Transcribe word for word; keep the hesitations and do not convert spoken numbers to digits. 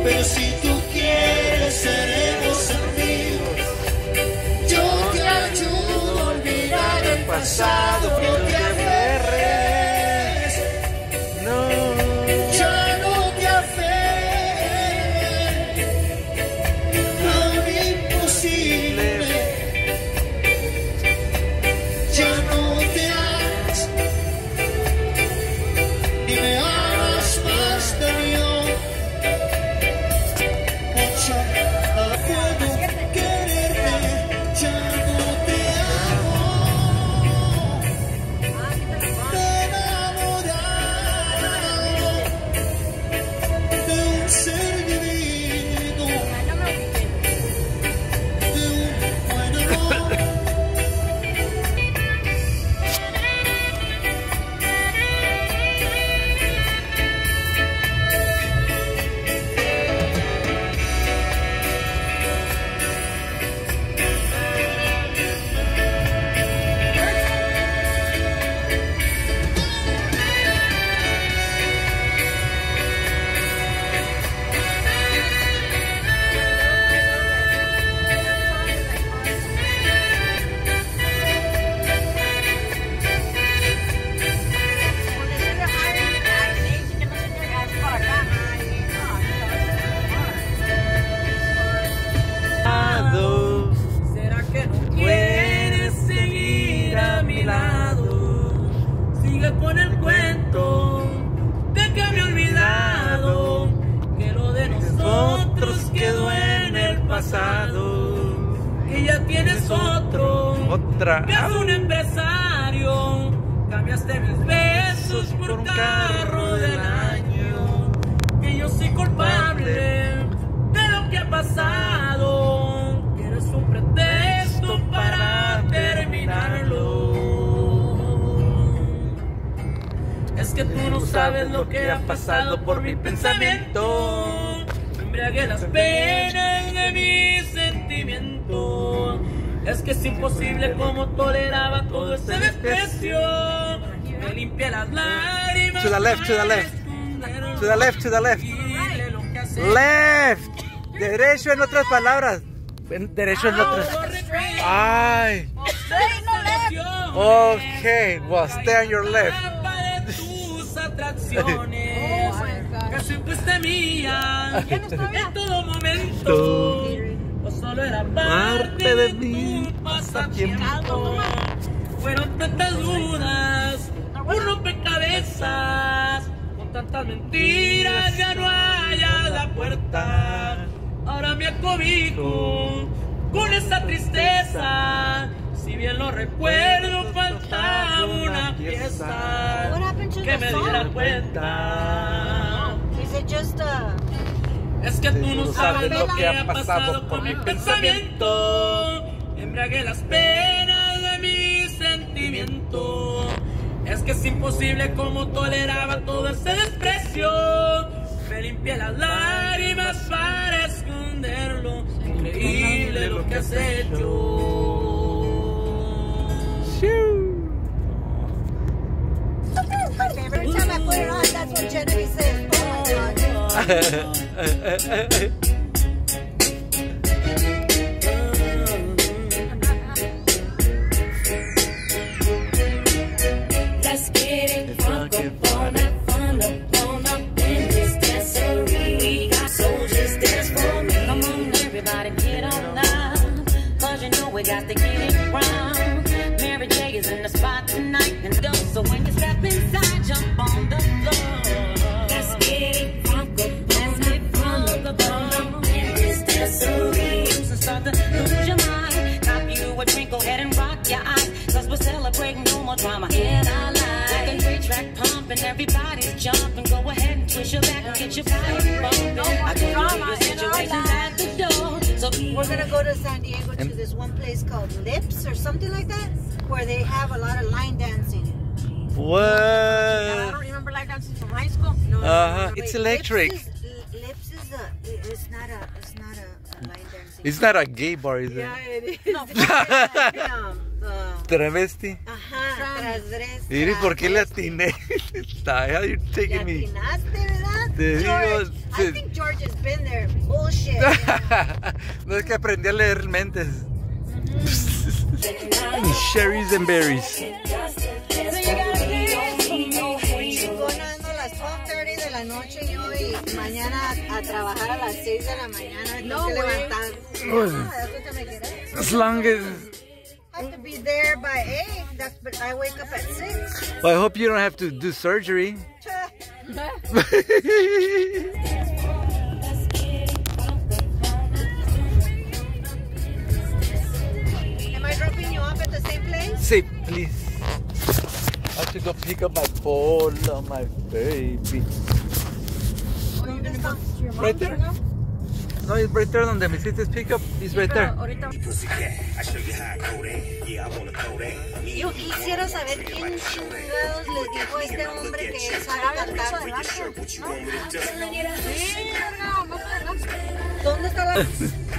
pero si tú quieres seremos amigos. Yo te ayudo a olvidar el pasado, no te aferres, No. ya no te aferres a lo imposible. Ya no te hagas ni me hagas más daño. Mucho no puedo quererte, ya no te amo. Te enamorado de un ser divino, de un buen amor. ¿Será que no quieres seguir a mi lado? Sigue con el cuento de que me he olvidado, que lo de nosotros quedó en el pasado, que ya tienes otro, Otra. que es un empresario, cambiaste mis besos por un carro del año, que yo soy culpable de lo que ha pasado, que eres un pretexto para terminarlo. Es que tú no sabes lo que ha pasado por mi pensamiento, me embriagué las penas de mi sentimiento. Es que es imposible como toleraba todo ese desprecio, me limpié las lágrimas. To the left, to the left. esconderlo. To the left, to the left. Dile lo que has hecho. Left. Derecho en otras palabras. En- Derecho en otras. Ay. Okay, well, stay on your left. De tus atracciones, que siempre fuiste mía en todo momento, o solo era parte de mi pasatiempo. Fueron tantas dudas, un rompecabezas, con tantas mentiras ya no hallas la puerta. Ahora me acobijo con esa tristeza, si bien lo recuerdo faltaba una pieza que me diera cuenta. Is it just a... Es que tú no sabes lo que ha pasado por mi pensamiento, embriagué las penas de mi sentimiento. Es que es imposible como toleraba todo ese desprecio, me limpié las lágrimas para esconderlo. Increíble lo que has hecho. My favorite. Every time I put it on, that's what Genevieve says. Oh my God. Let's get it drunk up on that fun up on up in this dancery. We got soldiers dance for me. Come on, everybody, get on down, 'cause you know we got to get it wrong. Mary J is in the spot tonight, and don't. So when you step inside, jump on the floor. Let's get it drunk up on that fun up on up in this dancery. So start to lose your mind, cop you a drink, go ahead and rock your eyes, 'cause we're celebrating no more drama in our lives. Like a great track pumping, everybody's jumping. Go ahead and twist your back and get your body bumping. No more I can drama feel your in our situation's at the door. So We're gonna go to San Diego to this one place called Lips or something like that, where they have a lot of line dancing. I What? don't remember line dancing from high school. No, Uh-huh. no, It's wait, electric. Lips is, Lips is a. It's not a. It's not a, a line dancing. It's not a gay bar, is it? Yeah, it is. No, um, uh, Travesti. ajá, transvesti. Mire, ¿por qué le atiné? How you taking me? ¿Le atinaste, verdad? Te digo, George, I sí. think George has been there. Bullshit. No es que aprendí a leer mentes. Cherries and berries. Sonando las twelve thirty de la noche y hoy mañana a, a trabajar a las six de la mañana. No, que levantar. Oh. Ah, that's what me quedé. As long as... I have to be there by eight. That's but I wake up at six. Well, I hope you don't have to do surgery. Am I dropping you off at the same place? Say, please. I have to go pick up my ball, oh, my baby. ¿Dónde está? Right there. No, it's right there donde me hiciste pick up. It's right there. Yo quisiera saber quién chingados le dijo a este hombre que él sabe cantar. ¿Dónde está la...